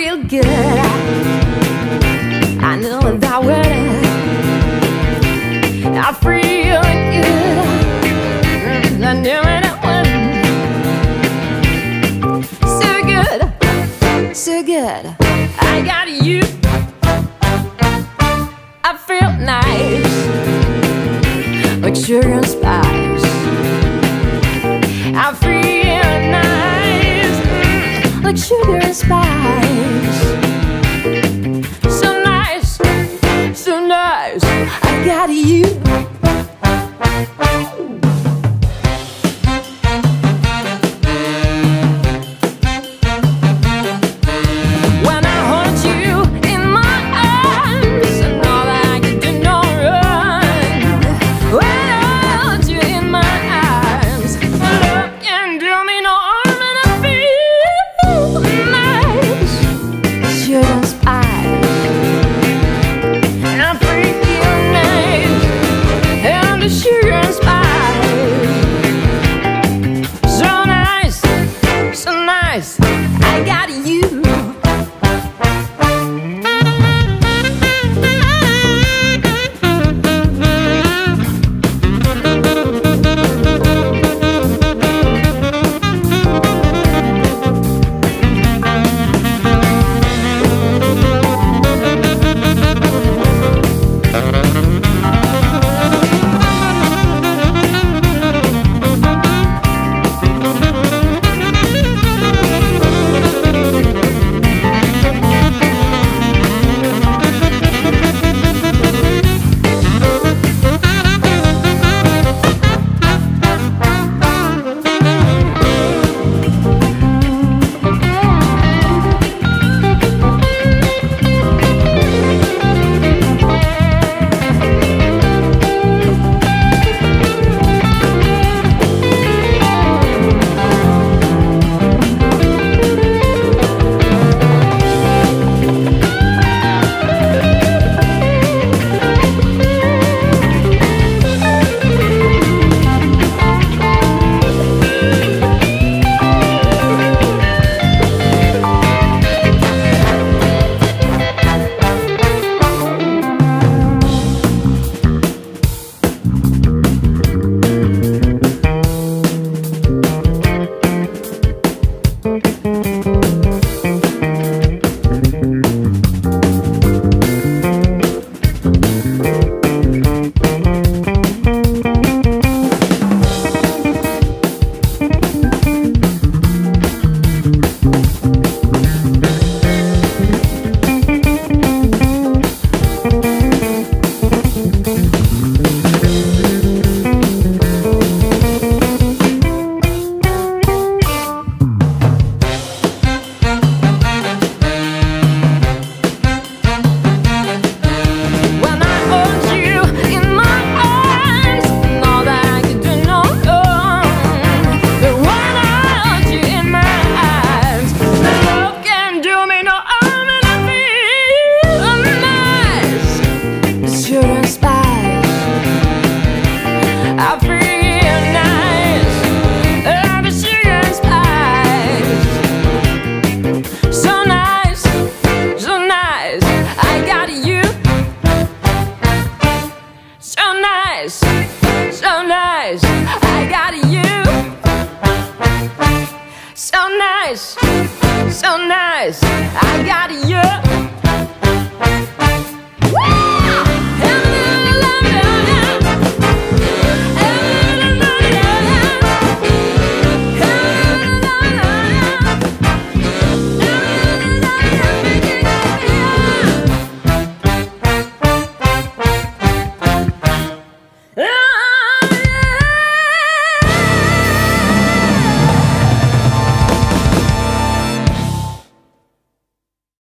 feel good. I know that word. I feel good. I knew it would. So good, so good. I got you. I feel nice, like sugar and spice. I feel nice, like sugar and spice. So nice, so nice. I got you. So nice, I got you.